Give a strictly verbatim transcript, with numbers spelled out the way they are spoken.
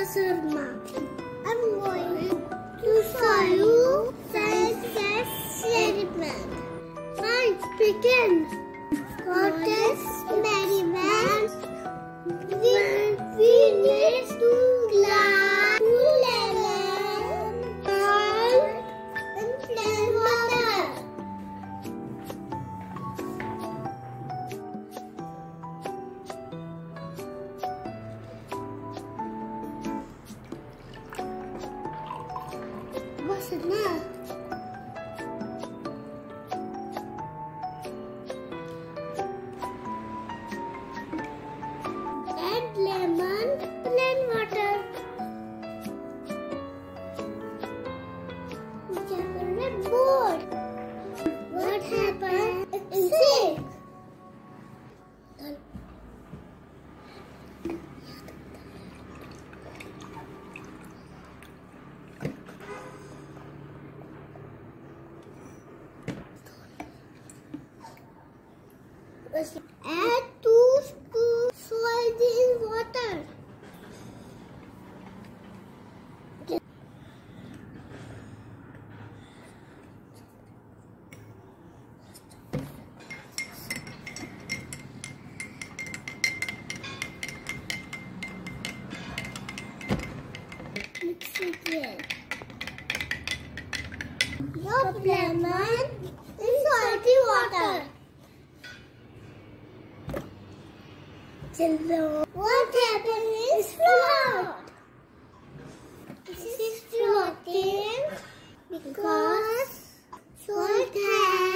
Sharma. I'm going to show you science experiment. Science begin. What is experiment? We, we need to glass, two lemon, salt, and plain water. What's it now? Add lemon, plain water. Chocolate board. What happened? It's sick. Add two spoons salt in water. Mix it well. Drop lemon in salty water. What happened is float. This is floating because salt has